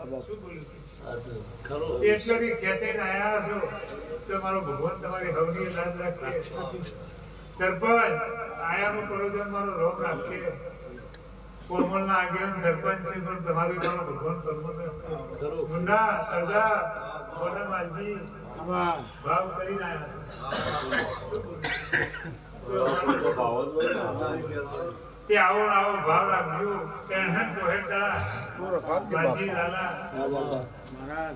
એટલી ખેતે આયા છો તો મારો ભગવાન તમારી હવની લાજ રાખે. સરપંચ આયાનું પરોજન મારો રોગ રાખે. કોમલના આગેવાન સરપંચ છે પણ તમારી મારો ભગવાન પરમો મુંડા સરદાર કોના માલજી ભાવ કરીને આયા તે આવો આવો ભાવ રાખજો. ટેન્શન કોહેતા માલજી લાલા મહારાજ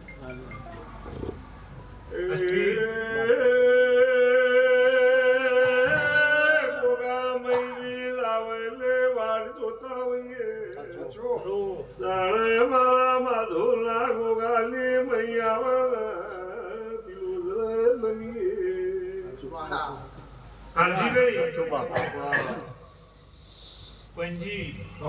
પંજી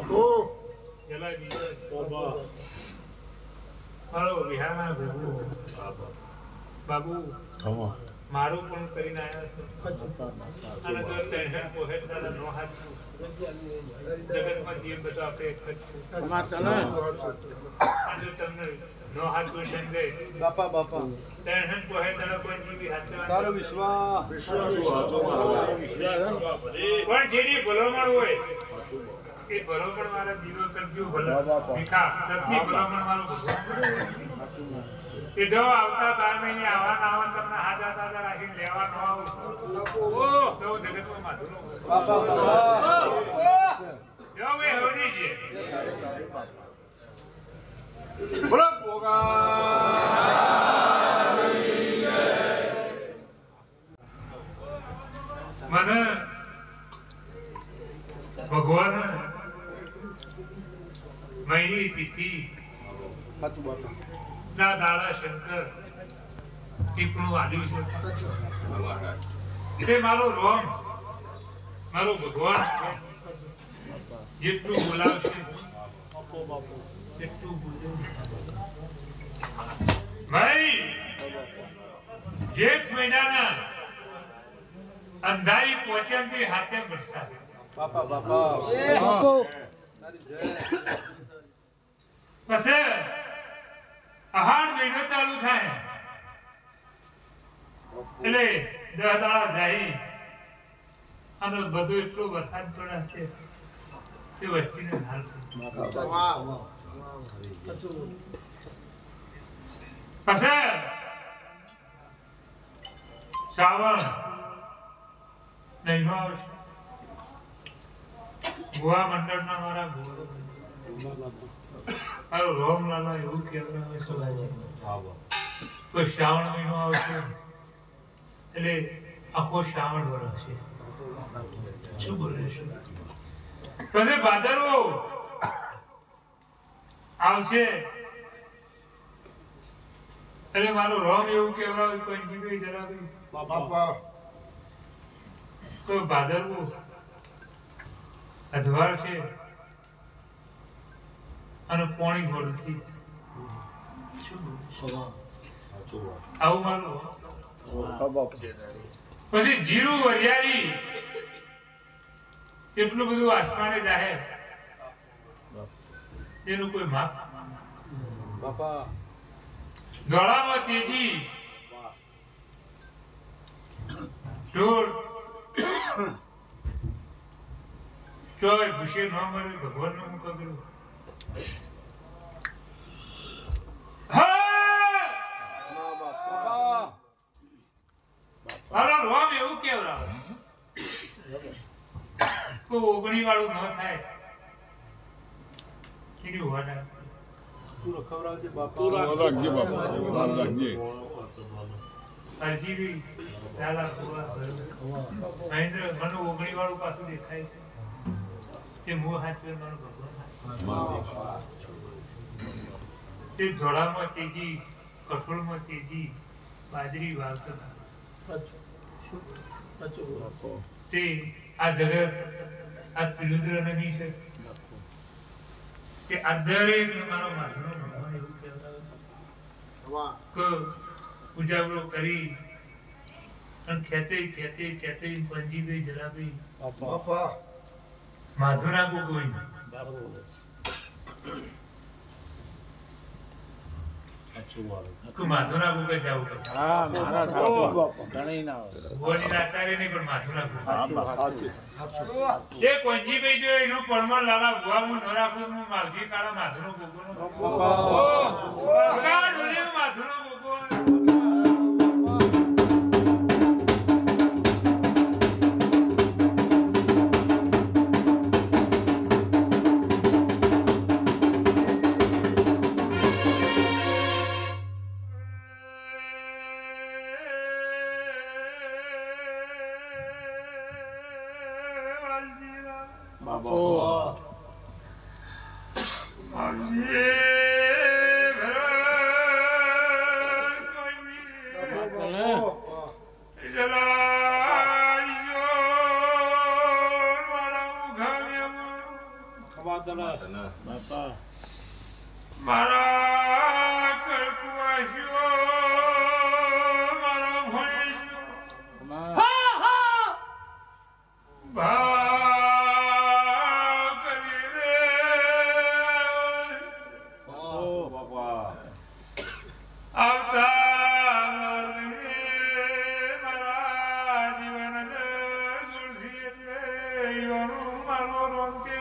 બાબુ મારું પણ કરીને આવ્યા જગતમાં જે બધા આપણે એક જ છે. તમને નો હાથ ક્વેશ્ચન દે બાપા બાપા ટેન્શન કોહે તને કોઈ જીવી હાથ તારો વિશ્વાસ પણ જેની ભલામણ હોય એ ભલામણ મારા દીવો કરજો ભલા ભીખા સત્ય ભલામણ મારું એ જો આવતા 12 મહિને આવા તમને હાજર તાજા રાખીને લેવા ન આવું તો જગતમાં માધુરો જો ભાઈ હોની છે બોલો મને ભગવાન મહિની તિથિ ના દાડા શંકર ટીપણું આવ્યું છે. તે મારો રોમ મારો ભગવાન જેટલું બોલાવશે એટલું ભાઈ જેઠ મહિનાના અંધારી પોચમથી હાથે વરસાદ બાપા બાપા પછી આહાર મહિનો ચાલુ થાય એટલે 10 દાડા જાય અને બધું એટલો વરસાદ પડે છે તે વસ્તીને હાલ પછી શ્રાવણ મહિનો આવશે. ગોવા મંડળના મારા રોમ લાલા એવું કહેવાય તો શ્રાવણ મહિનો આવશે એટલે આખો શ્રાવણ વર્ષ છે. શું બોલે છે પછી ભાદરવો આવશે એટલે મારો રોમ એવું કહેવાય પંચમી જરા બાપા તો ભાદરવું અધવાર છે અને પોણી ગોળથી આવું માનું. પછી જીરું વરિયાળી એટલું બધું આસમાને જાહેર એનું કોઈ માપ બાપા. ધોળામાં તેજી ઢોળ ચોય ભૂસે ન મરે ભગવાન નું મુખ કર્યું. રોમ એવું કેવરા કોઈ ઓગણી વાળું ન થાય એની વાડા તું ખવરાવજે બાપા રાખજે બાપા રાખજે અરજીવી દાદા મહેન્દ્ર મને ઓગણી વાળું પાછું દેખાય છે તે મોહ હાથવે મારો ભગવાન તે ધોળામાં તેજી કઠોળમાં તેજી બાજરી વાવતા તે આ જગત આ પિલુદ્ર નદી છે કે આ દરેક મારો માધવનો ભગવાન એવું કહેવાય કે ઉજાગરો કરી અને ખેતે પંજીભાઈ જલાભાઈ બાપા માધવના કોઈ તું માધુના ગુકે જાવું પડશે. હા મારા ઠાકોર ઘણી ના હોય. ભુવાની રાતારે નહીં પણ માધુના ગુકે. એ કોંજી કહી દો એનું પરમળ લાલા ભુવા હું ન રાખું હું માવજી કાળા માધુનો ગુગોનો ભગા ડોલીનું માધુનો ગુગો. મારા કરકુવાસીઓ મારા ભણેશો ભાવ કરી દે આવતા મારા જીવન જોડશી એટલે એવાનું મારો રોંકે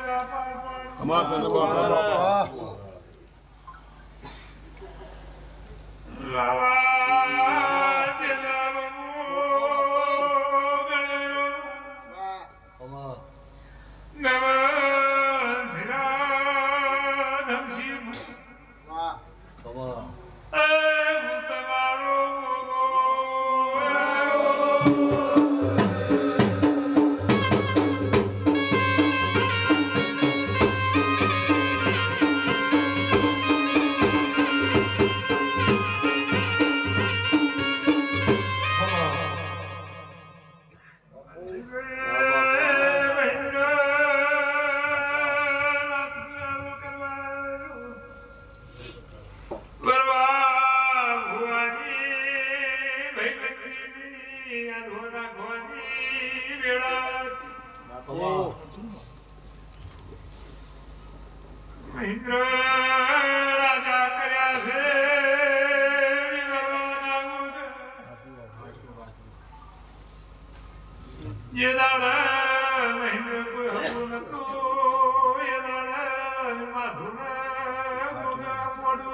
લાવા દેલા બબુ ગણેરો નવ ધીરા ધમશી એ હું તમારો મહેન્દ્ર રાજા કર્યા છે જે દાડા મહેન્દ્ર કોઈ હતું નતું એ દાડા માધુના મોઢું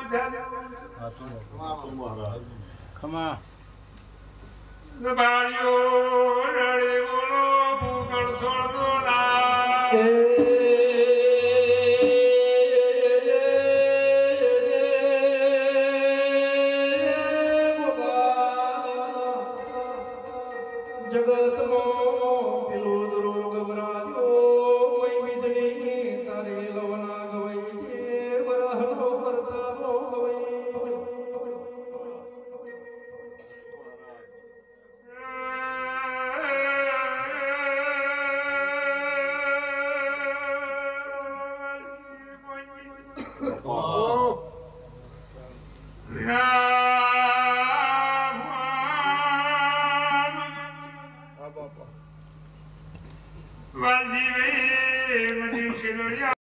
ખમા બાળીઓ રડે બોલો ભૂગળ છોડતો ના વાલજી ભાઈ મધી શિલોડિયા